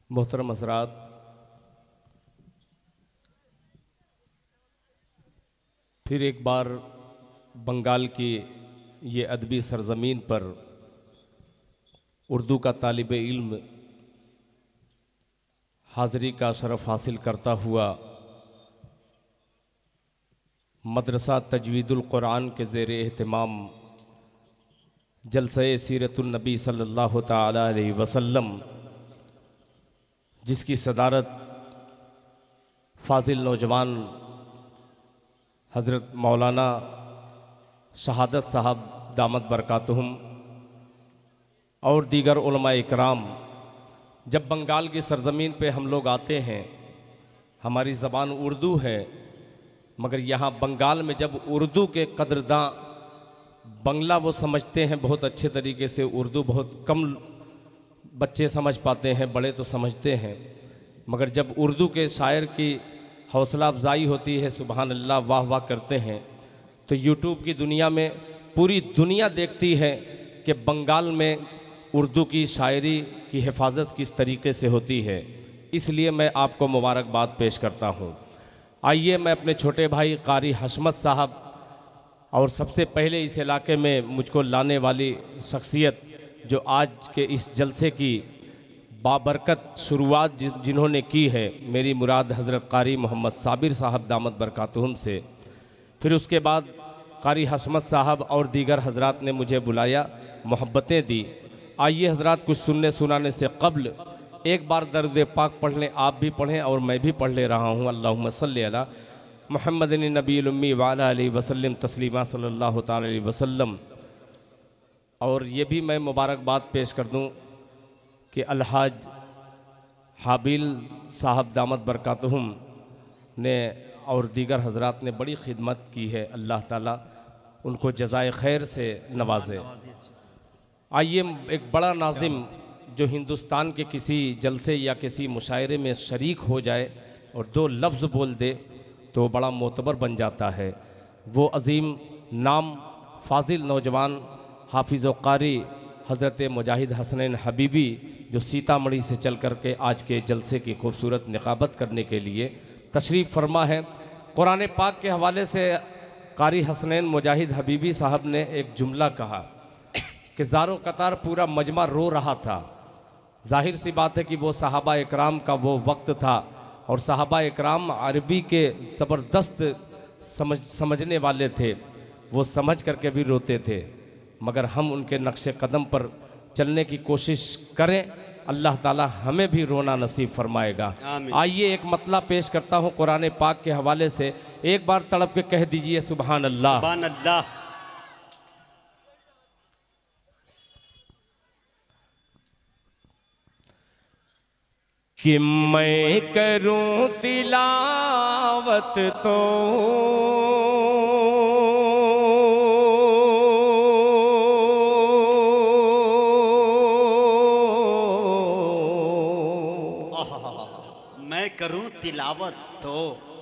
मोहतरम हज़रात, फिर एक बार बंगाल की ये अदबी सरज़मीन पर उर्दू का तालिब इल्म हाज़री का शरफ़ हासिल करता हुआ मदरसा तजवीदुल कुरान के ज़ेर एहतमाम जलसे सीरतुन नबी सल्लल्लाहु ताला अलैहि वसल्लम, जिसकी सदारत फाजिल नौजवान हज़रत मौलाना शहादत साहब दामत बरकातुहुम और दीगर उलमा इकराम, जब बंगाल की सरज़मीन पे हम लोग आते हैं, हमारी ज़बान उर्दू है, मगर यहाँ बंगाल में जब उर्दू के कदरदां, बंगला वो समझते हैं बहुत अच्छे तरीके से, उर्दू बहुत कम बच्चे समझ पाते हैं, बड़े तो समझते हैं, मगर जब उर्दू के शायर की हौसला अफजाई होती है, सुबहान अल्लाह, वाह वाह करते हैं, तो यूट्यूब की दुनिया में पूरी दुनिया देखती है कि बंगाल में उर्दू की शायरी की हिफाजत किस तरीके से होती है। इसलिए मैं आपको मुबारकबाद पेश करता हूँ। आइए मैं अपने छोटे भाई कारी हशमत साहब और सबसे पहले इस इलाके में मुझको लाने वाली शख्सियत जो आज के इस जलसे की बाबरकत शुरुआत जिन्होंने की है, मेरी मुराद हज़रत कारी मोहम्मद साबिर साहब दामत बरकातुहुम से, फिर उसके बाद कारी हशमत साहब और दीगर हजरात ने मुझे बुलाया, मोहब्बतें दी। आइए हजरात, कुछ सुनने सुनाने से कब्ल एक बार दर्द पाक पढ़ लें, आप भी पढ़ें और मैं भी पढ़ ले रहा हूँ। अल्लाहुम्मा सल्ली अला मुहम्मदिन नबील उम्मी व अला अलैहि वसल्लम तस्लीमा सल्लल्लाहु तआला अलैहि वसल्लम। और ये भी मैं मुबारकबाद पेश कर दूँ कि अलहाज हाबिल साहब दामत बरकातुहुम ने और दीगर हजरात ने बड़ी खिदमत की है, अल्लाह ताला उनको जज़ाए खैर से नवाजे। आइए एक बड़ा नाज़िम जो हिंदुस्तान के किसी जलसे या किसी मुशायरे में शरीक हो जाए और दो लफ्ज़ बोल दे तो बड़ा मोतबर बन जाता है। वो अज़ीम नाम फाजिल नौजवान हाफिज़ व कारी हज़रत मुजाहिद हसनैन हबीबी, जो सीतामढ़ी से चल कर के आज के जलसे की खूबसूरत निकाबत करने के लिए तशरीफ़ फरमा है। कुरान पाक के हवाले से कारी हसनैन मुजाहिद हबीबी साहब ने एक जुमला कहा कि ज़ारो कतार पूरा मजमा रो रहा था। जाहिर सी बात है कि वो सहाबा इकराम का वो वक्त था और सहाबा इकराम अरबी के ज़बरदस्त समझने वाले थे, वो समझ करके भी रोते थे। मगर हम उनके नक्शे कदम पर चलने की कोशिश करें, अल्लाह ताला हमें भी रोना नसीब फरमाएगा। आइए एक मतला पेश करता हूँ कुरान पाक के हवाले से, एक बार तड़प के कह दीजिए सुभान अल्लाह। सुभान अल्लाह। कि मैं करूं तिलावत तो मैं करूं तिलावत तो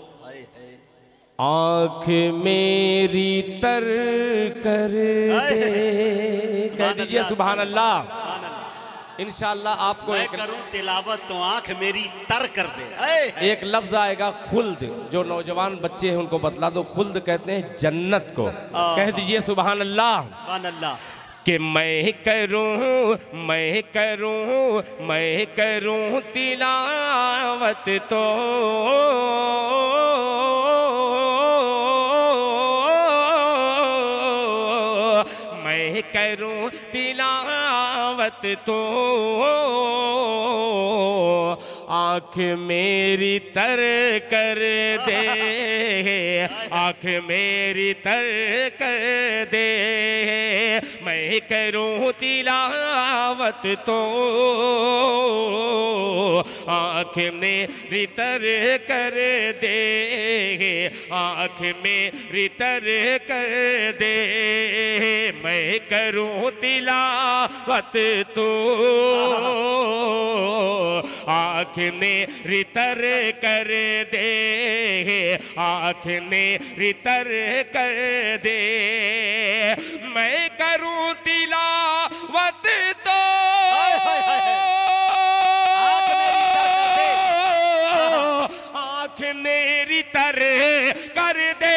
आँख मेरी तर कर दे। कह दीजिए सुभान अल्लाह। इंशाअल्लाह आपको मैं करूं तिलावत तो आंख मेरी तर कर दे। एक लफ्ज आएगा खुल्द, जो नौजवान बच्चे हैं उनको बतला दो, खुल्द कहते हैं जन्नत को। कह दीजिए सुभान अल्लाह। सुभान अल्लाह। कि मैं करूं तिलावत तो मैं करूं तिलावत तो आँख मेरी तर कर दे, आँख मेरी तर कर दे। मैं करूं तिलावत तो आँख मेरी तर कर दे, आँख मेरी तर कर दे। मैं करूं तिलावत तो आँख मेरी तर कर दे, आँख मेरी तर कर दे। मैं करूं तिलावत तो आँख मेरी तर आँख मेरी तर कर दे,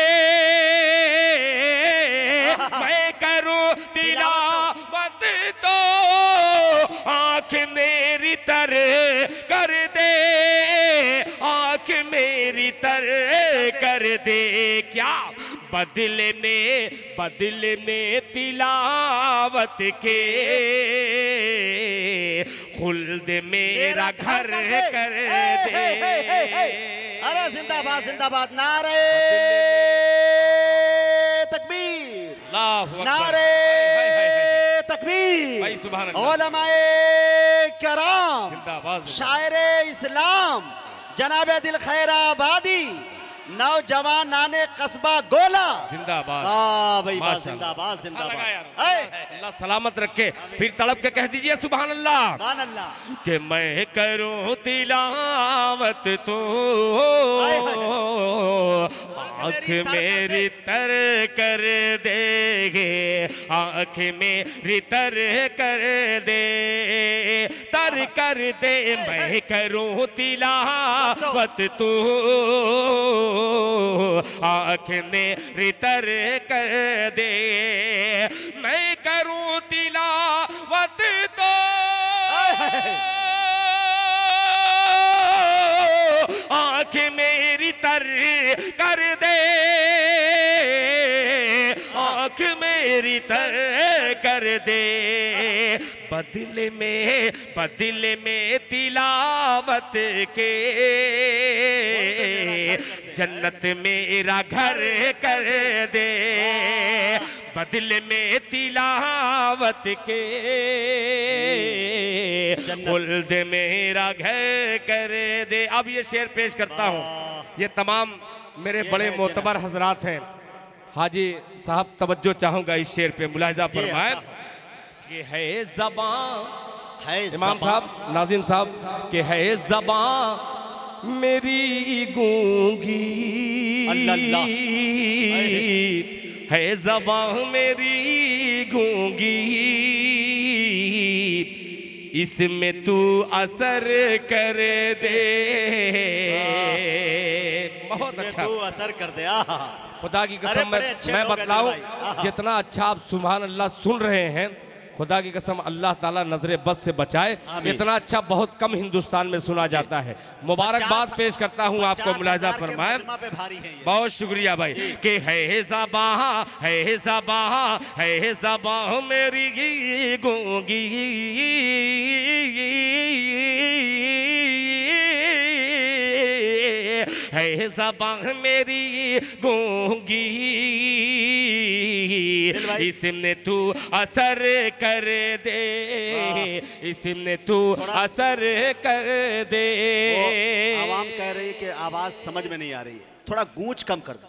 मैं करूं तिलावत तो आँख मेरी तर कर दे, आँख मेरी तर कर दे। क्या बदले में तिलावत के खुल्द मेरा घर कर दे। अरे जिंदाबाद जिंदाबाद, नारे तकबीर, नारे तकबीर। उलमाए कराम, शायरे इस्लाम जनाब दिल खैराबादी, नौजवान नाने कस्बा गोला, जिंदाबाद। भाई जिंदाबाद जिंदाबाद। अल्लाह सलामत रखे। फिर तड़प के कह दीजिए सुभान अल्लाह, सुभान अल्लाह। कि मैं करूं तिलावत तो आँख मेरी तर कर दे, आँख मेरी तर कर दे, तर कर दे। मैं करूं तिलावत तो आँख मेरी तर कर दे, मैं करूं तिलावत तो आँख मेरी तर कर दे, आँख मेरी तर कर दे। बदले में तिलावत के जन्नत मेरा घर कर दे, बदले में तिलावत के खुल्द मेरा घर कर दे। अब ये शेर पेश करता हूँ, ये तमाम मेरे बड़े मोतबर हजरात हैं। हाजी साहब तवज्जो चाहूँगा इस शेर पे, मुलाहिजा फरमाए कि है ज़बां, है इमाम साहब नाजिम साहब, कि है ज़बां मेरी गूंगी, है ज़बां मेरी गूंगी, इसमें तू असर कर दे। बहुत अच्छा, तू असर कर दे। खुदा की कसम मैं बतलाऊं, जितना अच्छा आप सुभान अल्लाह सुन रहे हैं, खुदा की कसम अल्लाह ताला नजरे बस से बचाए। इतना अच्छा बहुत कम हिंदुस्तान में सुना जाता है। मुबारकबाद पेश करता हूँ आपको, मुलाहिजा फरमाए। बहुत शुक्रिया भाई। कि है ज़बां, है ज़बां, है ज़बां मेरी गूंगी, है ज़बां मेरी गूंगी, इसमें तू असर कर दे, इसमें तू असर कर दे। आवाम कह रही है कि आवाज समझ में नहीं आ रही है, थोड़ा गूंज कम कर दो।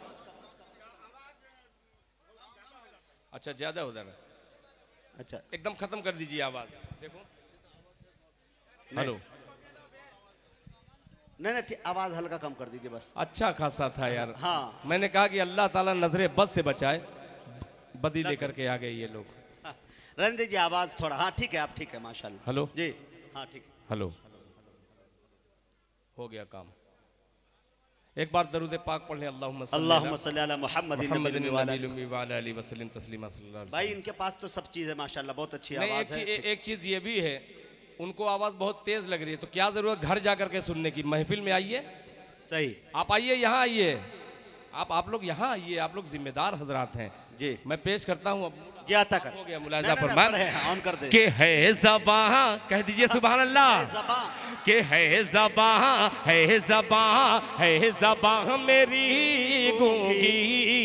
अच्छा ज्यादा उधर है, अच्छा एकदम खत्म कर दीजिए आवाज। देखो हेलो, नहीं आवाज हल्का कम कर दीजिए बस। अच्छा खासा था यार। हाँ मैंने कहा कि अल्लाह ताला नजरे बद से बचाए, बदी लेकर के आ गए ये लोग। रहने दीजिए आवाज थोड़ा। हाँ ठीक है, आप ठीक है माशाल्लाह। हेलो जी हाँ ठीक है। हेलो, हो गया काम। एक बार दरूद पाक पढ़ लें, अल्लाहुम्मा सल्ली अला मुहम्मदिन व अला आलिहि वसल्लम तस्लीमा सल्लल्लाहु अलैहि वसल्लम। भाई इनके पास तो सब चीज है माशाल्लाह, बहुत अच्छी आवाज है। एक चीज ये भी है, उनको आवाज बहुत तेज लग रही है, तो क्या जरूरत घर जाकर के सुनने की, महफिल में आइए। सही, आप आइए, यहाँ आइए, आप लोग यहाँ आइए, आप लोग जिम्मेदार हजरात हैं जी। मैं पेश करता हूँ अब। जी आता कर, हो गया मुलाहिजा फरमाए। ऑन कर दे। कि है ज़बां, कह दीजिए सुभान अल्लाह। कि है ज़बां, है ज़बां, है ज़बां मेरी गूंगी,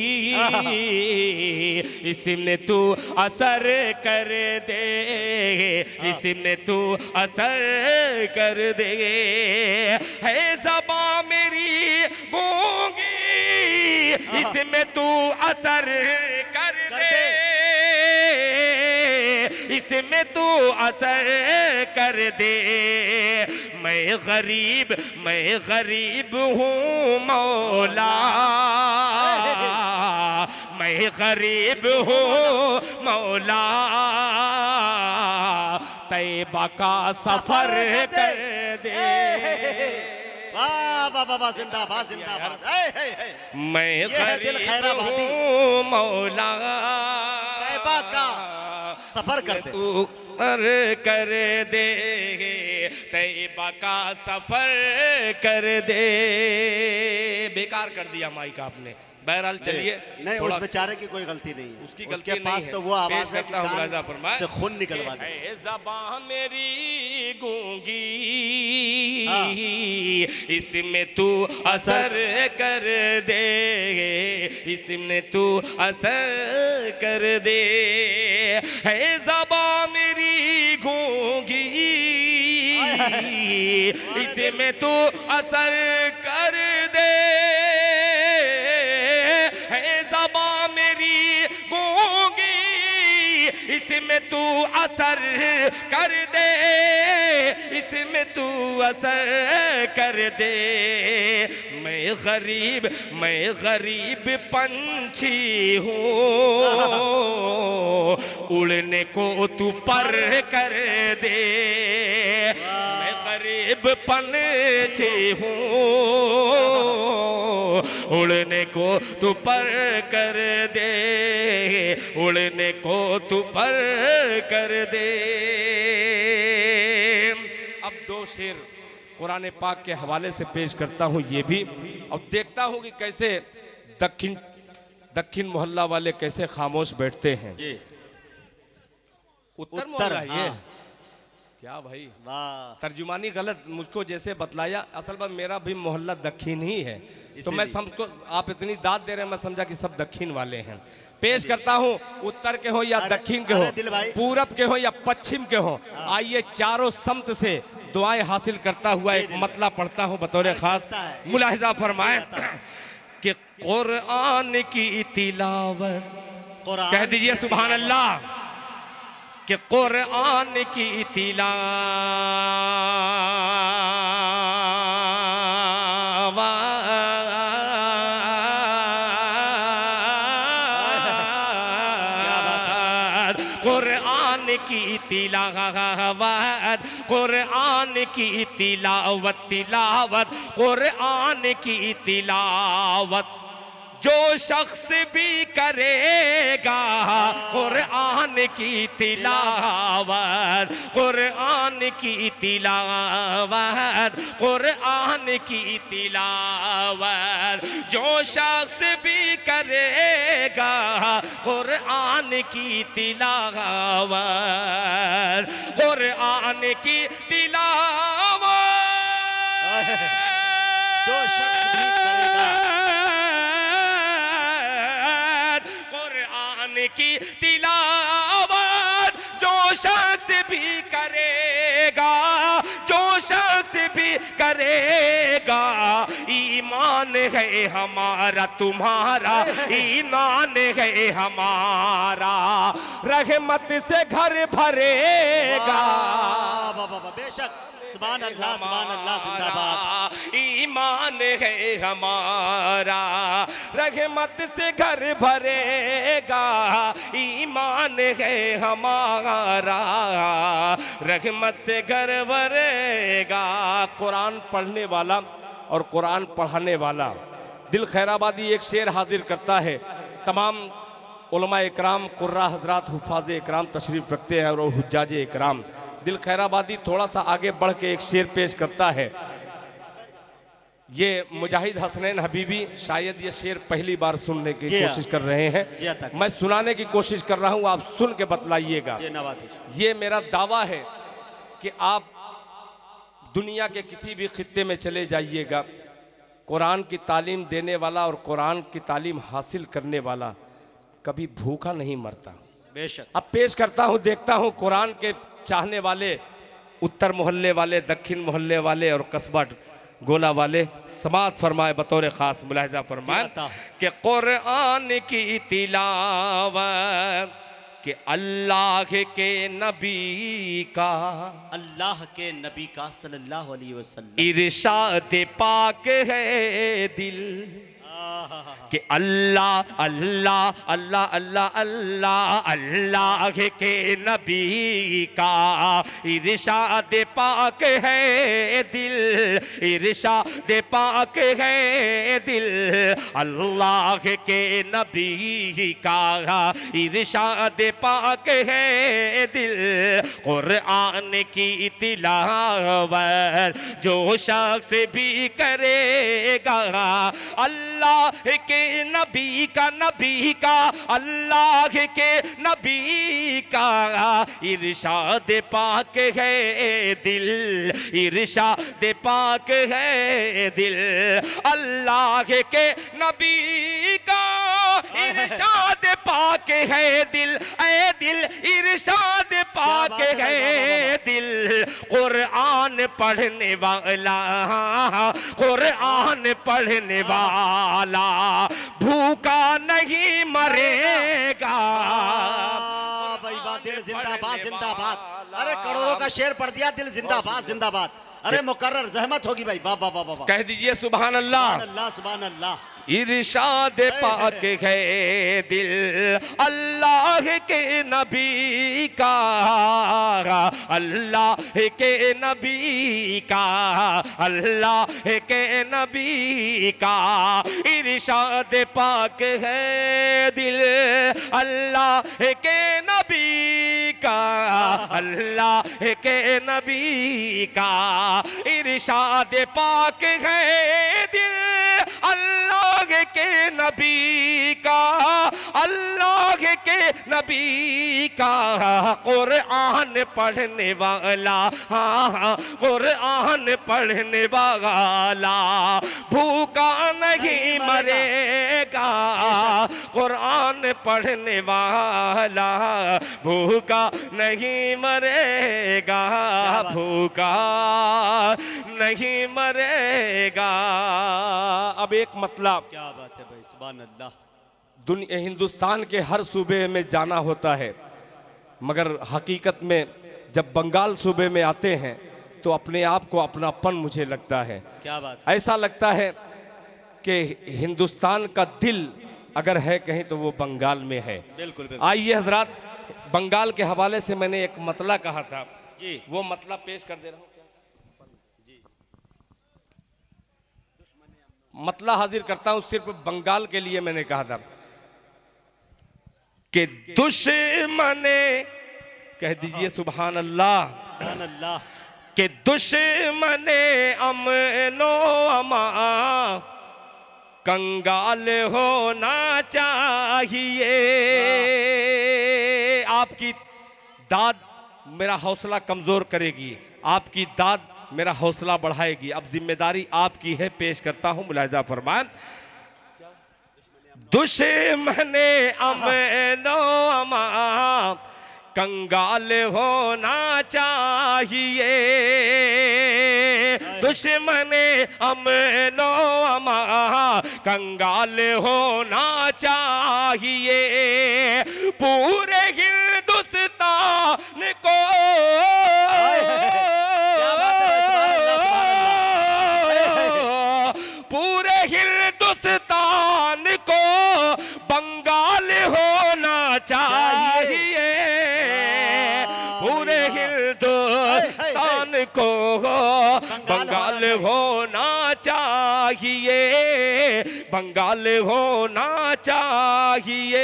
इसमें तू असर कर दे, इसमें तू असर कर दे। है ज़बां मेरी गूंगी, इसमें तू असर कर दे, इसमें तू असर कर दे। मैं गरीब हूँ मौला, मैं गरीब हूँ मौला, तैबा का सफर कर दे। वाह वाह वाह, जिंदाबाद जिंदाबाद। मैं दिल खैराबादी हूँ मौला, तैबा का सफर करते तू कर दे, तैबा का सफर कर दे। बेकार कर दिया माइक आपने। बहरहाल चलिए, नहीं उस बेचारे की कोई गलती नहीं है, उसकी उसके गलती पास नहीं तो है। वो आवाज पेश करता हूँ मुलाहिज़ा फरमाएं, से खून निकलवा दे। है ज़बां मेरी गूंगी, इसमें तू असर कर दे, इसमें तू असर कर दे। है ज़बां मेरी गूंगी, इसमें तू असर कर दे। इसमें तू असर कर दे, इसमें तू असर कर दे। मैं गरीब पंछी हूँ, उड़ने को तू पर कर दे। मैं गरीब पंछी हूँ, उड़ने को तू पर कर दे, उड़ने को तू पर कर दे। अब दो शेर कुरान पाक के हवाले से पेश करता हूँ ये भी, अब देखता हूँ कि कैसे दक्षिण मोहल्ला वाले कैसे खामोश बैठते हैं। उत्तर मोहल्ला ये क्या भाई, तर्जुमानी गलत मुझको जैसे बतलाया, असल में मेरा भी मोहल्ला दक्षिण ही है, तो मैं समझो आप इतनी दाद दे रहे हैं, मैं समझा कि सब दक्षिण वाले हैं। पेश करता हूँ, उत्तर के हो या दक्षिण के हो, पूरब के हो या पश्चिम के हो, आइए चारों समत से दुआएं हासिल करता हुआ एक मतला पढ़ता हूँ बतौर खास। मुलाहिज़ा फरमाएं कि कुरान की तिलावत, कह दीजिए सुभान अल्लाह, कि कुरान की तिलावत की तिलावत, कुरान की तिलावत, तिलावत कुरान की तिलावत जो शख्स भी करेगा कुरान की तिलावत, कुरान की तिलावत, कुरान की तिलावत जो शख्स भी करेगा कुरान की तिलावत, कुरान की तिलावत जो शख्स भी करेगा की तिलावत, जो शख्स भी करेगा, जो शख्स भी करेगा, ईमान है हमारा तुम्हारा, ईमान है हमारा, रहमत से घर भरेगा। बेशक सुभान अल्लाह जिंदाबाद। ईमान है हमारा, रहमत से घर भरेगा, ईमान है हमारा, रहमत से घर भरेगा। कुरान पढ़ने वाला और कुरान पढ़ाने वाला दिल खैराबादी एक शेर हाजिर करता है। तमाम उलमा इकराम, कुर्रा हजरात, हुफाज इकराम तशरीफ़ रखते हैं और हुज्जाज इकराम। दिल खैराबादी थोड़ा सा आगे बढ़ के एक शेर पेश करता है। ये मुजाहिद हसनैन हबीबी शायद ये शेर पहली बार सुनने की कोशिश कर रहे हैं, मैं सुनाने की कोशिश कर रहा हूँ, आप सुन के बतलाइएगा। ये मेरा दावा है कि आप दुनिया के किसी भी खित्ते में चले जाइएगा, कुरान की तालीम देने वाला और कुरान की तालीम हासिल करने वाला कभी भूखा नहीं मरता। बेशक। अब पेश करता हूँ, देखता हूँ कुरान के चाहने वाले, उत्तर मोहल्ले वाले, दक्षिण मोहल्ले वाले और कस्बा गोला वाले समात फरमाए बतौर ख़ास। मुलाहिज़ा फरमाए कि कुरान की तिलावत कि अल्लाह के नबी का, अल्लाह के नबी का सल्लल्लाहु अलैहि वसल्लम इरशाद पाक है दिल, कि अल्लाह अल्लाह अल्लाह अल्लाह अल्लाह अल्लाह के नबी का इरशाद पाक है दिल, इरशाद पाक है दिल, अल्लाह के नबी का इरशाद पाक है दिल। कुरान की तिलावत जो शख्स भी करेगा अल्लाह के नबी का अल्लाह के नबी का इरशाद पाक है दिल, इरशाद पाक है दिल, अल्लाह के नबी का इरशाद पाक है दिल, ऐ दिल इरशाद पाक है दिल। कुरान पढ़ने वाला, कुरान पढ़ने वाला भूखा नहीं मरेगा। भाई वाह, दिल जिंदाबाद जिंदाबाद। अरे करोड़ों का शेर पढ़ दिया, दिल जिंदाबाद जिंदाबाद। अरे मुकर्रर जहमत होगी भाई, वाह वाह वाह वाह। कह दीजिए सुभान अल्लाह, सुभान अल्लाह सुभान अल्लाह। इरशाद पाक है दिल, अल्लाह के नबी का, अल्लाह के नबी का, अल्लाह के नबी का इरशाद पाक है दिल, अल्लाह के नबी का, अल्लाह के नबी का इरशाद पाक है दिल, अल्लाह के नबी का, अल्लाह के नबी का। कुरान पढ़ने वाला, हाँ कुरान पढ़ने वाला भूखा नहीं मरेगा, कुरान पढ़ने वाला भूखा नहीं मरेगा, भूखा नहीं मरेगा। अब एक मतलब, क्या बात है भाई, सुभान अल्लाह। दुनिया हिंदुस्तान के हर सूबे में जाना होता है, मगर हकीकत में जब बंगाल सूबे में आते हैं तो अपने आप को अपनापन मुझे लगता है। क्या बात, ऐसा लगता है कि हिंदुस्तान का दिल अगर है कहीं तो वो बंगाल में है। बिल्कुल बिल्कुल। आइए हजरात, बंगाल के हवाले से मैंने एक मतला कहा था जी, वो मतला पेश कर दे रहा हूँ। मतला हाजिर करता हूं, सिर्फ बंगाल के लिए मैंने कहा था कि दुश्मने, कह दीजिए सुभान अल्लाह, सुभान अल्लाह। कि दुश्मने अमनो अमा कंगाल होना चाहिए। आपकी दाद मेरा हौसला कमजोर करेगी, आपकी दाद मेरा हौसला बढ़ाएगी। अब जिम्मेदारी आपकी है, पेश करता हूं, मुलाहिजा फरमान। दुश्मने अमनो अमा कंगाल होना चाहिए, दुश्मने अमनो अमा कंगाल होना चाहिए। पूरे हिंदुस्तान को हिंदुस्तान को बंगाल होना चाहिए, पूरे हिंदुस्तान को बंगाल होना चाहिए, बंगाल होना चाहिए।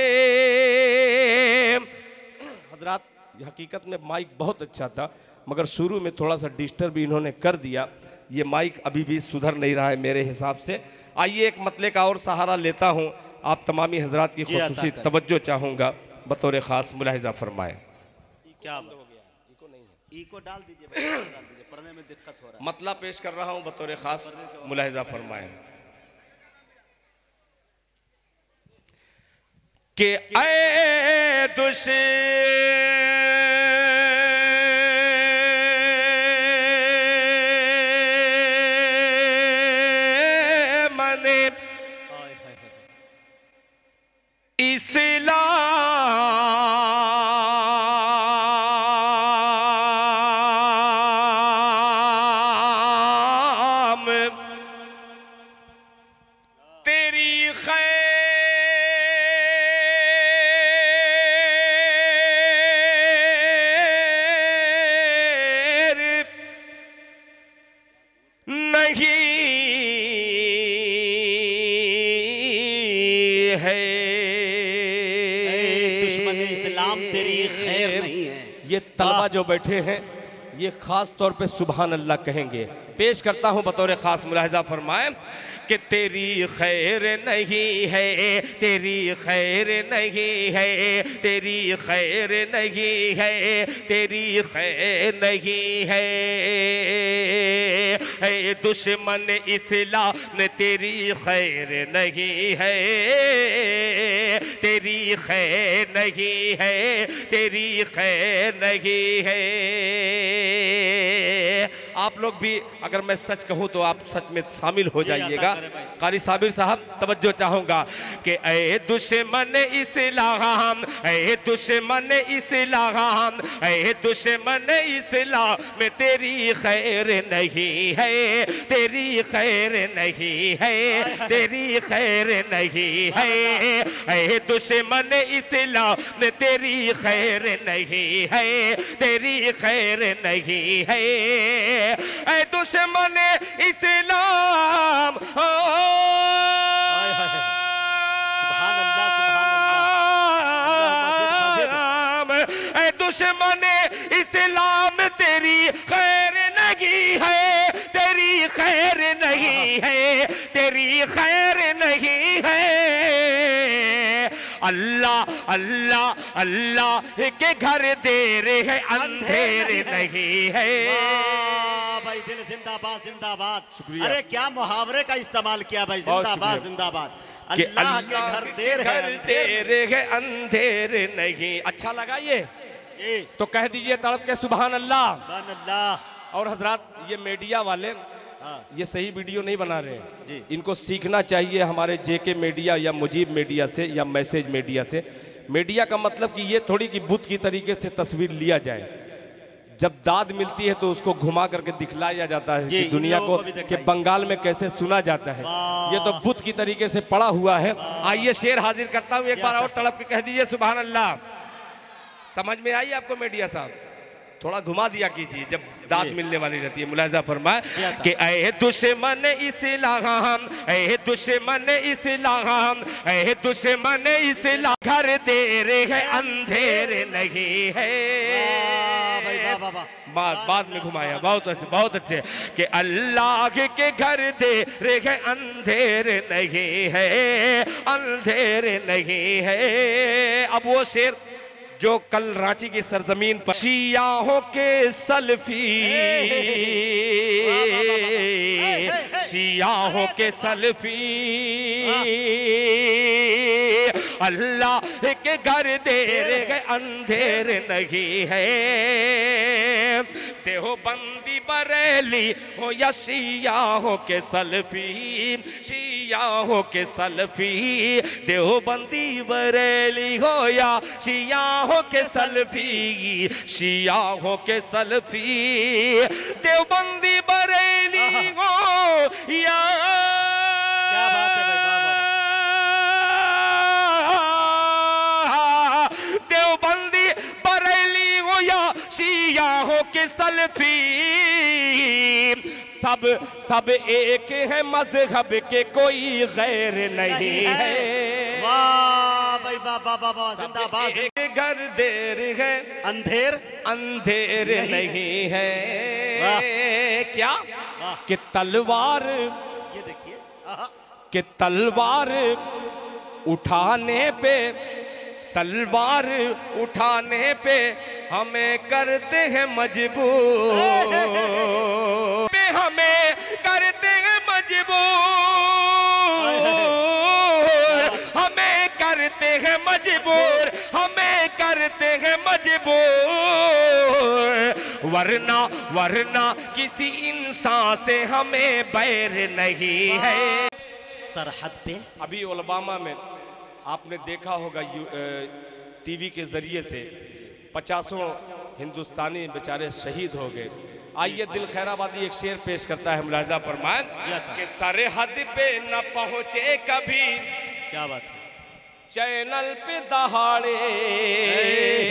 हजरात, हकीकत में माइक बहुत अच्छा था, मगर शुरू में थोड़ा सा डिस्टर्ब इन्होंने कर दिया। ये माइक अभी भी सुधर नहीं रहा है मेरे हिसाब से। आइए एक मतले का और सहारा लेता हूं, आप तमामी हजरात की खुसूसी तवज्जो चाहूँगा, बतौर ख़ास मुलाहिजा फरमाएं। क्या बात हो गया, इको नहीं है, इको डाल दीजिए भाई, डाल दीजिए, पढ़ने में दिक्कत हो रहा है। मतला पेश कर रहा हूं, बतौर ख़ास मुलाहिजा फरमाएं कि ऐ इस्लाम तेरी नहीं है, दुश्मन इस्लाम तेरी खैर नहीं है। ये तलबा जो बैठे हैं ये खास तौर पे सुभान अल्लाह कहेंगे। पेश करता हूँ बतौर खास, मुलाहिजा फरमाएं कि तेरी खैर नहीं है, तेरी खैर नहीं है, तेरी खैर नहीं है, तेरी खैर नहीं है, दुश्मन इस्लाम तेरी खैर नहीं है, तेरी खैर नहीं है, तेरी खैर नहीं है। आप लोग भी अगर मैं सच कहूं तो आप सच में शामिल हो जाइएगा। कारी साबिर साहब तवज्जो चाहूंगा कि ऐ दुश्मन इस्लाम, ऐ दुश्मन इस्लाम, ऐ दुश्मन इस्लाम में तेरी खैर नहीं है, तेरी खैर नहीं है, तेरी खैर नहीं है, ऐ दुश्मन इस्लाम में तेरी खैर नहीं है, तेरी खैर नहीं है, ऐ दुश्मन इस्लाम। सुभान अल्लाह, सुभान अल्लाह। ऐ दुश्मन इस्लाम तेरी खैर नहीं है, तेरी खैर नहीं है, तेरी खैर नहीं है। अल्लाह अल्लाह अल्लाह के घर देर है, अंधेर नहीं है। भाई दिल जिंदाबाद जिंदाबाद। अरे क्या मुहावरे का इस्तेमाल किया भाई, जिंदाबाद जिंदाबाद। अल्लाह के घर देर है, अंधेर नहीं। अच्छा लगा ये तो कह दीजिए तड़प के सुभान अल्लाह, सुभान अल्लाह। और हजरात ये मीडिया वाले ये सही वीडियो नहीं बना रहे हैं, इनको सीखना चाहिए हमारे जेके मीडिया या मुजीब मीडिया से या मैसेज मीडिया से। मीडिया का मतलब कि ये थोड़ी कि बुत की तरीके से तस्वीर लिया जाए, जब दाद मिलती है तो उसको घुमा करके दिखलाया जाता है कि दुनिया को कि बंगाल में कैसे सुना जाता है। ये तो बुत की तरीके से पड़ा हुआ है। आइए शेर हाजिर करता हूँ, एक बार और तड़प के कह दीजिए सुभान अल्लाह। समझ में आई आपको मीडिया साहब? थोड़ा घुमा दिया कीजिए जब दाद मिलने वाली रहती है। मुलाहिजा फरमाए कि ऐ दुश्मन इस्लाम, ऐ दुश्मन इस्लाम, ऐ दुश्मन इस्लाम घर देर है, अंधेर नहीं है। बाद में घुमाया, बहुत अच्छे बहुत अच्छे। कि अल्लाह के घर देर है, अंधेर नहीं है, अंधेर नहीं है। अब वो शेर जो कल रांची की सरजमीन पर शियाहों के सल्फी, शियाहों के सल्फी अल्लाह के घर देर है, अंधेर नहीं है। देवबंदी बरेली हो या शियाहों के सल्फी, शियाहों के सल्फी, देवबंदी बरेली हो या शियाहों के सल्फी, शियाहों के सल्फी, देवबंदी बरेली हो या क्या बात है भाई, देवबंदी बरेली हो या शियाहों के सल्फी, सब सब एक है, मजहब के कोई गैर नहीं है। वाह भाई वाह वाह वाह वाह, जिंदाबाद। एक घर देर है, अंधेर अंधेर नहीं है। क्या कि तलवार, ये देखिए कि तलवार उठाने पे, तलवार उठाने पे हमें करते हैं मजबूर, हमें करते हैं मजबूर, हमें करते हैं मजबूर, हमें करते हैं मजबूर, वरना वरना किसी इंसान से हमें बैर नहीं है। सरहद पे अभी ओलबामा में आपने देखा होगा टीवी के जरिए से 50 हिंदुस्तानी बेचारे शहीद हो गए। आइए दिल खैराबादी एक शेर पेश करता है, मुलाहिजा फरमाएं कि सरहद पे न पहुंचे कभी, क्या बात है, चैनल पे दहाड़े,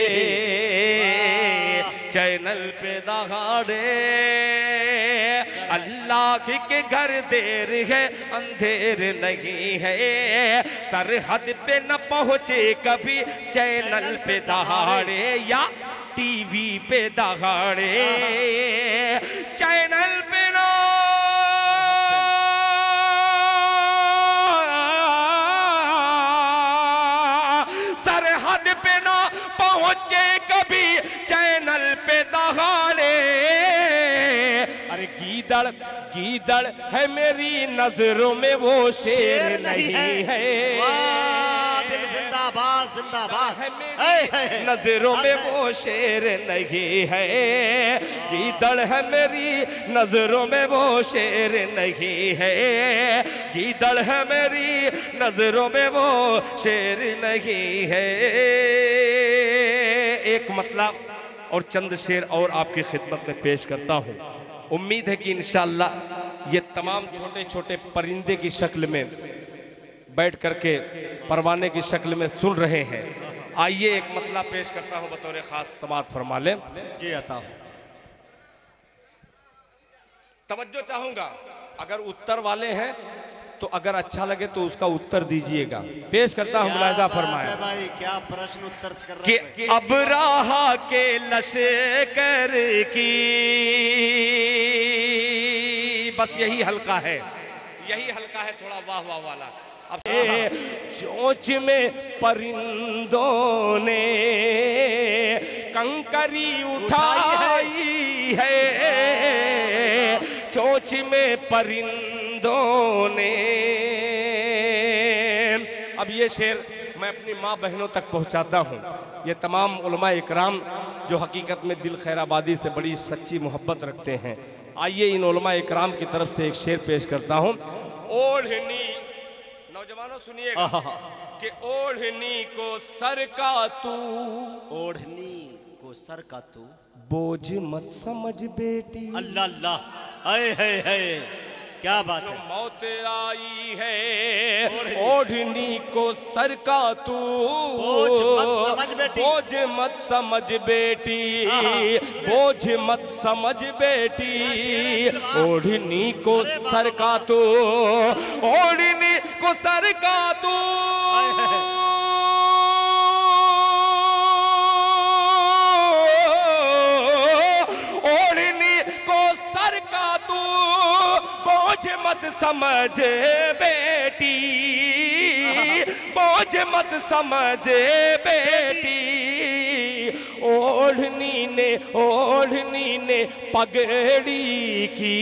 चैनल पे दहाड़े, अल्लाह के घर देर है अंधेर नहीं है, सरहद पे न पहुंचे कभी चैनल पे दहाड़े या टीवी पे दहाड़े, चैनल पे ना सरहद पे ना पहुंचे कभी चैनल पे दहाड़े। अरे गीदड़ गीदड़ है मेरी नजरों में वो शेर नहीं है, दिल जिंदाबाद जिंदाबाद है मेरी नजरों में वो शेर नहीं है, गीदड़ है मेरी नजरों में वो शेर नहीं है, गीदड़ है मेरी नजरों में वो शेर नहीं है। एक मतलब और चंद शेर और आपकी खिदमत में पेश करता हूँ। उम्मीद है कि इंशाअल्लाह ये तमाम छोटे छोटे परिंदे की शक्ल में बैठ करके परवाने की शक्ल में सुन रहे हैं। आइए एक मतलब पेश करता हूँ, बतौर खास समाअत फरमा लें। जी अता तवज्जो चाहूंगा, अगर उत्तर वाले हैं तो अगर अच्छा लगे तो उसका उत्तर दीजिएगा। पेश करता हूँ, मुलाहिजा फरमाएं भाई, क्या प्रश्न उत्तर कर कि अब राहा के लश्कर की, बस यही हल्का है, यही हल्का है, थोड़ा वाह वाह वाला। अब चोंच में परिंदों ने कंकरी उठाई है, चोंच में परिंदों ने। अब ये शेर मैं अपनी माँ बहनों तक पहुँचाता हूँ। ये तमाम उलमा इकराम जो हकीकत में दिल खैराबादी से बड़ी सच्ची मोहब्बत रखते हैं। आइए इन उलमा इकराम की तरफ से एक शेर पेश करता हूँ। ओढ़नी, नौजवानों सुनिएगा, कि ओढ़नी को सर का तू, ओढ़नी को सर का तू बोझ मत समझ बेटी। अल्लाह अल्लाह, है क्या बात है। मौत आई है ओढ़नी को सर का तू, बोझ मत समझ बेटी, बोझ मत समझ बेटी, बोझ मत समझ बेटी, ओढ़नी को सर का तू, ओढ़नी को सर का तू, ओढ़नी को सर का तू, बोझ मत समझ बेटी, बोझ मत समझ बेटी, ओढ़नी ने पगड़ी की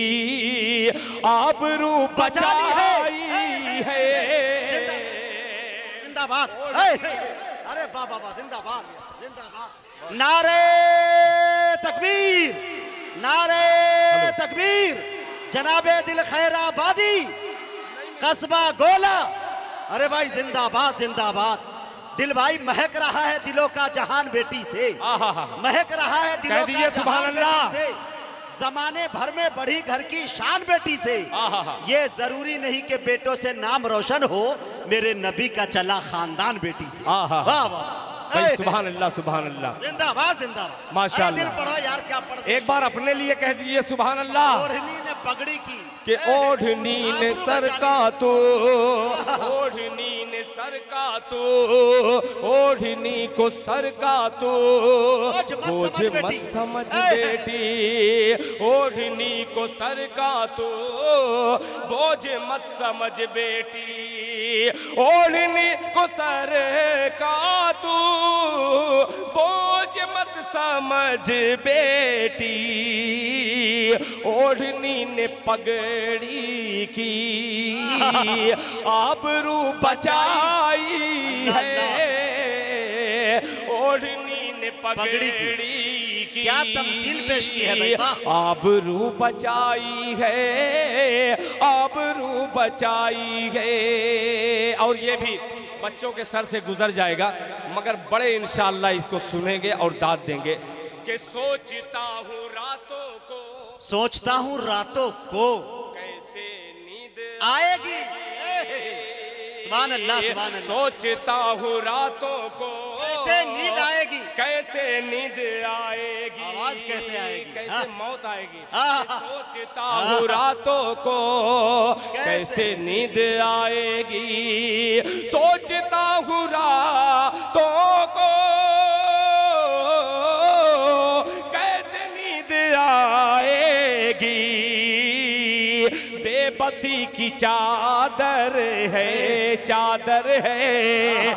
आबरू बचाई है। जिंदाबाद, अरे वाह वाह वाह, जिंदाबाद जिंदाबाद। नारे तकबीर, नारे तकबीर। जनाबे दिल खैराबादी, कस्बा गोला, अरे भाई जिंदाबाद जिंदाबाद। दिल भाई महक रहा है दिलों का जहान बेटी से, महक रहा है दिलों का जहान बेटी से, जमाने भर में बढ़ी घर की शान बेटी से। ये जरूरी नहीं कि बेटों से नाम रोशन हो, मेरे नबी का चला खानदान बेटी से। वाह वाह, सुभान अल्लाह सुभान अल्लाह, जिंदाबाद जिंदाबाद, माशाअल्लाह। दिल पढ़ो यार, क्या पढ़, एक बार अपने लिए कह दीजिए सुभान अल्लाह। ओढ़नी ने पगड़ी की कि ओढ़नी ने सर का तो, ओढ़नी ने सर का तो, ओढ़नी को सर का तो, बोझ मत समझ बेटी, ओढ़नी को सर का तो, बोझ मत समझ बेटी, ओढ़नी को सर का तो, बोझ मत समझ बेटी, ओढ़नी ने पगड़ी की आबरू बचाई है, ओढ़नी ने पगड़ी की क्या तमसील पेश की है भाई, आबरू बचाई है, आबरू बचाई है। और ये भी बच्चों के सर से गुजर जाएगा, मगर बड़े इंशाअल्लाह इसको सुनेंगे और दाद देंगे कि सोचता हूँ रातों को, सोचता हूँ रातों को कैसे नींद आएगी। सुभान अल्लाह सुभान अल्लाह। सोचता हूँ रातों को कैसे नींद आएगी, कैसे नींद आएगी। आवाज कैसे आएगी, कैसे हाँ? मौत आएगी। हाँ। सोचता हूँ रातों को कैसे नींद आएगी, सोचता हूँ रातों को कैसे नींद आएगी। बेबसी की चादर है, चादर है,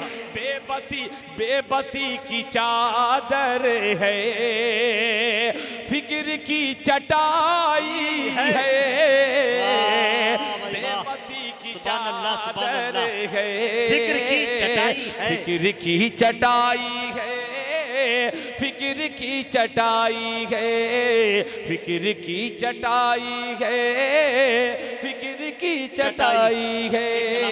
बेबसी की चादर है, फिक्र की चटाई है, बेबसी की चादर है, फिक्र की चटाई है, फिक्र की चटाई है, फिक्र की चटाई है, फिक्र की चटाई है, फिक्र की चटाई है।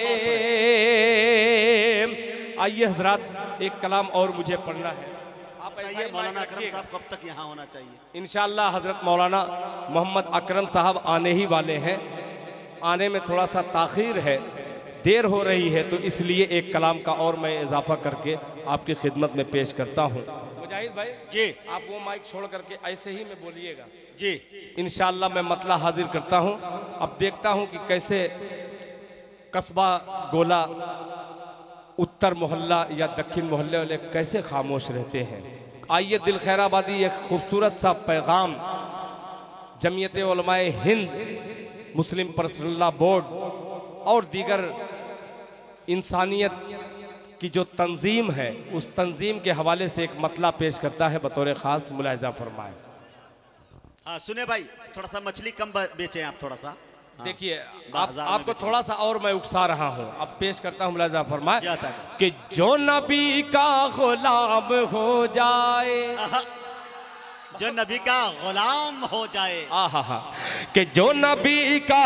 आइए हजरात, एक कलाम और मुझे पढ़ना है। आप बताइए मौलाना अकरम साहब कब तक यहाँ होना चाहिए? इंशाअल्लाह हजरत मौलाना मोहम्मद अकरम साहब आने ही वाले हैं। आने में थोड़ा सा ताख़ीर है, देर हो रही है, तो इसलिए एक कलाम का और मैं इजाफा करके आपकी खिदमत में पेश करता हूँ। मुजाहिद भाई जी, आप वो माइक छोड़ करके ऐसे ही में बोलिएगा जी। इंशाअल्लाह मैं मतला हाजिर करता हूँ। अब देखता हूँ कि कैसे कस्बा गोला, उत्तर मोहल्ला या दक्षिण मोहल्ले वाले कैसे खामोश रहते हैं। आइए दिल खैराबादी एक खूबसूरत सा पैगाम जमीयत उलमाए हिंद, मुस्लिम पर्सनल बोर्ड और दीगर इंसानियत की जो तंजीम है, उस तंजीम के हवाले से एक मतला पेश करता है, बतौर ख़ास मुलाहिज़ा फरमाएं। हाँ सुने भाई, थोड़ा सा मछली कम बेचें आप, थोड़ा सा। देखिए आपको थोड़ा सा और मैं उकसा रहा हूँ, अब पेश करता हूँ, मुलाहिज़ा फरमाएं कि जो नबी का गुलाम हो जाए, जो नबी का गुलाम हो जाए, आहा, कि जो नबी का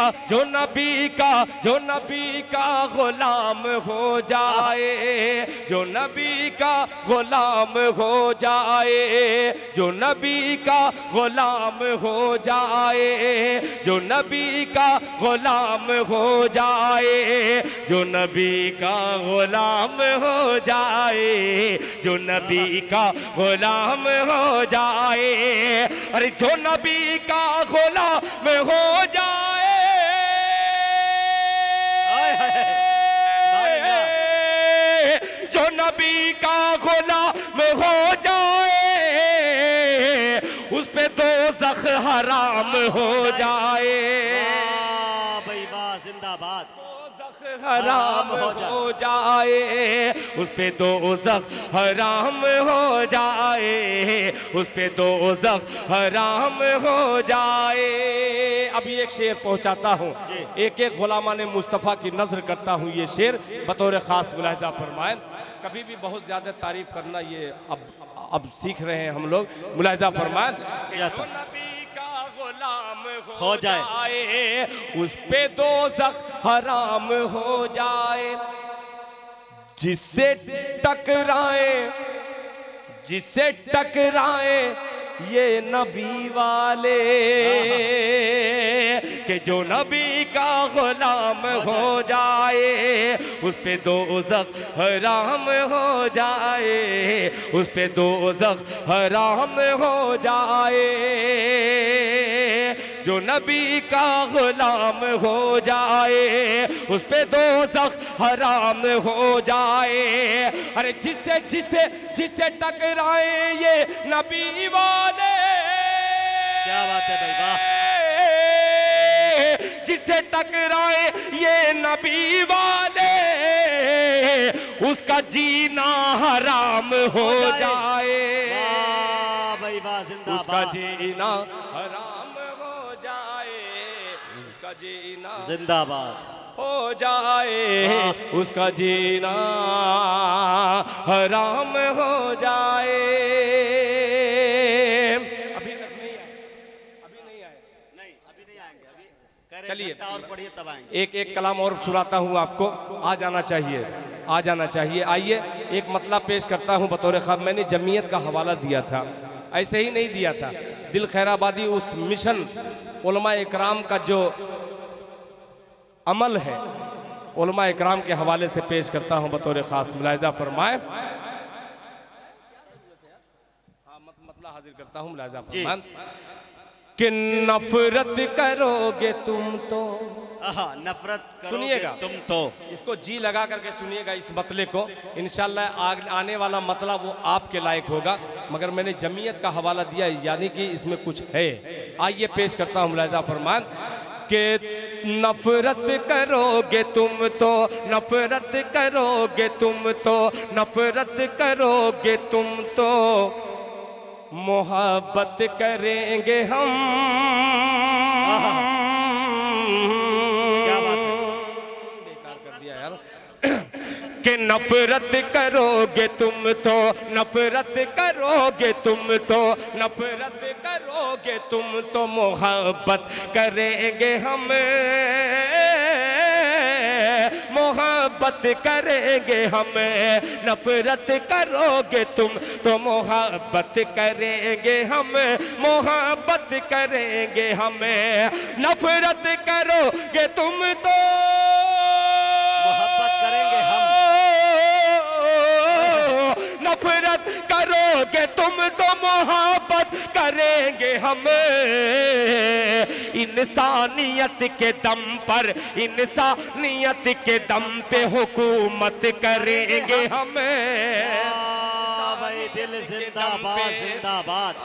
गुलाम हो जाए, जो नबी का गुलाम हो जाए, जो नबी का गुलाम हो जाए, जो नबी का गुलाम हो जाए, जो नबी का गुलाम हो जाए, जो नबी का गुलाम हो जाए, अरे जो नबी का गुलाम हो जाए, जो नबी का गुलाम हो जाए, उस पे दोज़ख हराम हो जाए। भाई वाह, जिंदाबाद। हराम हो जाए, उस पे दोज़ख हराम हो जाए, उस पे दोज़ख हराम हो जाए। अभी एक शेर पहुंचाता हूँ, एक एक गुलामान मुस्तफ़ा की नज़र करता हूँ। ये शेर बतौर ख़ास मुलाहिज़ा फरमाएं। कभी भी बहुत ज़्यादा तारीफ करना ये अब सीख रहे हैं हम लोग। मुलाहिज़ा फरमाएं हो जाए, उस पे दोज़ख हराम हो जाए, जिससे टकराए ये नबी वाले, कि जो नबी का गुलाम हो जाए, उस पे दोज़ख हराम हो जाए, उस पे दोज़ख हराम हो जाए। जो नबी का गुलाम हो जाए, उस पे दोज़ख हराम हो जाए। अरे जिससे टकराए ये नबी वाले, क्या बात है भाई, वाह। जिससे टकराए ये नबी वाले, उसका जीना हराम हो जाए। वाह भाई वाह, जिंदाबाद। उसका जीना हराम हो जाए, उसका जीना जिंदाबाद हो जाए, उसका जीना हराम हो जाए। अभी तक नहीं आए, अभी नहीं आए, नहीं अभी नहीं आएंगे, अभी चलिए और पढ़िए तब आएंगे। एक एक कलाम और सुनाता हूँ आपको, आ जाना चाहिए, आ जाना चाहिए। आइए एक मतला पेश करता हूँ बतौर ख़ास। मैंने जमीयत का हवाला दिया था, ऐसे ही नहीं दिया था। दिल खैराबादी उस मिशन उलमा इकराम का जो अमल है, उलमा इकराम के हवाले से पेश करता हूँ बतौर ख़ास। मुलाहिज़ा फरमाए। हाँ, मतला हाजिर करता हूँ मुलाहिजा फरमान कि नफरत करोगे तुम तो, नफरत करोगे सुनिएगा तुम तो, इसको जी लगा करके सुनिएगा इस मतले को, इंशाल्लाह आने वाला मतला वो आपके लायक होगा, मगर मैंने जमीयत का हवाला दिया यानी कि इसमें कुछ है। आइए पेश करता हूँ मुलाहिजा फरमान कि नफरत करोगे तुम तो, नफरत करोगे तुम तो, नफरत करोगे तुम तो, मोहब्बत करेंगे हम। क्या बात है, बेकार कर दिया यार कि नफरत करोगे तुम तो, नफरत करोगे तुम तो, नफरत करोगे तुम तो, मोहब्बत करेंगे हम, मोहब्बत करेंगे हम। नफरत करोगे तुम तो मोहब्बत करेंगे हम, मोहब्बत करेंगे हम। नफरत करोगे तुम तो मोहब्बत करेंगे हम, नफरत करोगे तुम तो मोहब्बत करेंगे हम। इंसानियत के दम पर, इंसानियत के दम पे हुकूमत करेंगे हम। भाई दिल जिंदाबाद जिंदाबाद,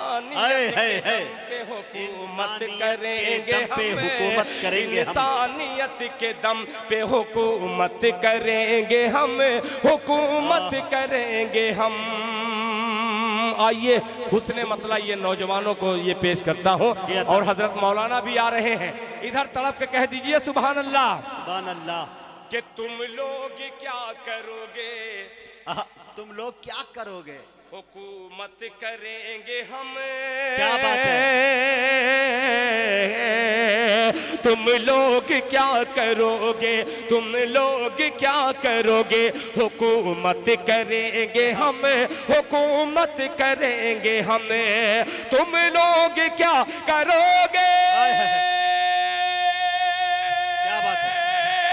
हुकूमत करेंगे हम, हुकूमत करेंगे हम, इंसानियत के दम पे हुकूमत करेंगे हम, हुकूमत करेंगे हम। आइए हुस्ने मतला ये नौजवानों को ये पेश करता हूँ, और हजरत मौलाना भी आ रहे हैं, इधर तड़प के कह दीजिए सुभान अल्लाह, सुभान अल्लाह। कि तुम लोग क्या करोगे, तुम लोग क्या करोगे, हुकूमत करेंगे हम। क्या बात है, तुम लोग क्या करोगे, तुम लोग क्या करोगे, हुकूमत करेंगे हम, हुकूमत करेंगे हम। तुम लोग क्या करोगे, क्या बात है,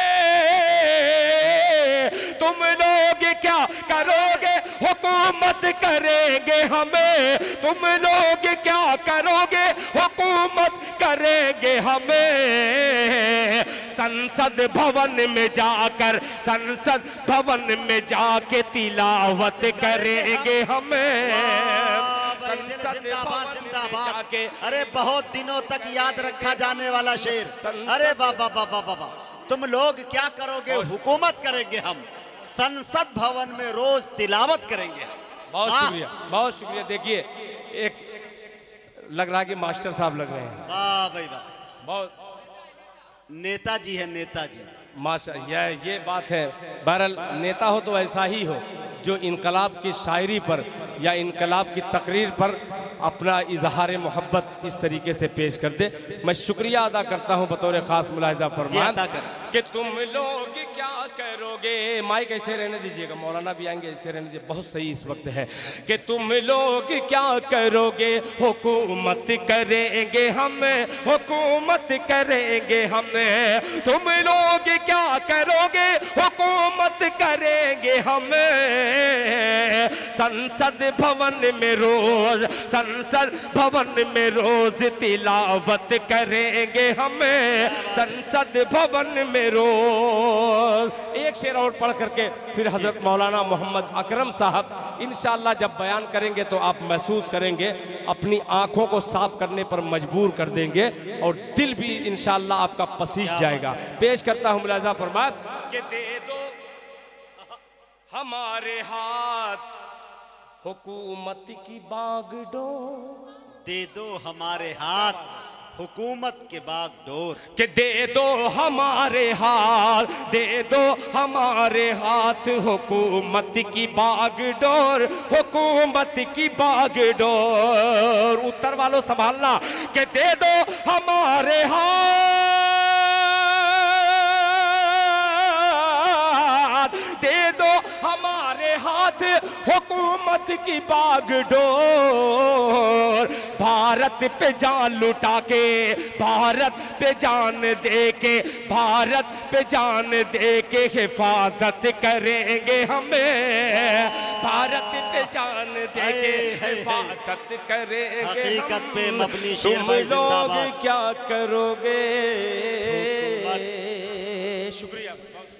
तुम लोग क्या करोगे, हुकूमत करेंगे हमें। तुम लोग क्या करोगे, हुकूमत करेंगे हमें। संसद भवन में जाकर, संसद भवन में जाके तिलावत करेंगे हमें। जिंदाबाद जिंदाबाद। अरे बहुत दिनों तक याद रखा जाने वाला शेर। अरे वाह वाह वाह वाह वाह। तुम लोग क्या करोगे, हुकूमत करेंगे हम, संसद भवन में रोज तिलावत करेंगे। बहुत शुक्रिया, बहुत शुक्रिया। देखिए एक लग रहा है कि मास्टर साहब लग रहे हैं। वाह भाई वाह, बहुत नेताजी है नेताजी। माशा, ये बात है। बहरहाल नेता हो तो ऐसा ही हो जो इनकलाब की शायरी पर या इनकलाब की तकरीर पर अपना इजहार मोहब्बत इस तरीके से पेश कर दे। मैं शुक्रिया अदा करता हूँ बतौर ख़ास मुलाहिजा फरमान कि तुम लोग क्या करोगे। माइक ऐसे रहने दीजिएगा, मौलाना भी आएंगे, ऐसे रहने दीजिए, बहुत सही इस वक्त है। कि तुम लोग क्या करोगे, हुकूमत करेंगे हम, हुकूमत करेंगे हम। तुम लोग क्या करोगे, हुकूमत करेंगे हम। संसद भवन में रोज, संसद भवन में रोज तिलावत करेंगे हम। संसद भवन में रोज। एक शेर और पढ़ करके फिर हजरत मौलाना मोहम्मद अकरम साहब इंशाअल्लाह जब बयान करेंगे तो आप महसूस करेंगे, अपनी आंखों को साफ करने पर मजबूर कर देंगे और दिल भी इंशाअल्लाह आपका पसीज जाएगा। पेश करता हूं मुलाहिजा फरमात कि दे दो हमारे हाथ हुकूमत की बागडोर, दे दो हमारे हाथ हुकूमत के बागडोर। कि दे दो हमारे हाथ, दे दो हमारे हाथ हुकूमत की बागडोर, हुकूमत की बागडोर। उत्तर वालों संभालना कि दे दो हमारे हाथ, दे दो हमारे हाथ हुकूमत की बागडोर। भारत पे जान लुटा के, भारत पे जान दे के, भारत पे जान दे के हिफाजत करेंगे हमें, भारत पे जान दे के हिफाजत करेंगे। हकीकत पे मबनी शेर तुम भाई लोग जिंदाबाद। क्या करोगे? शुक्रिया।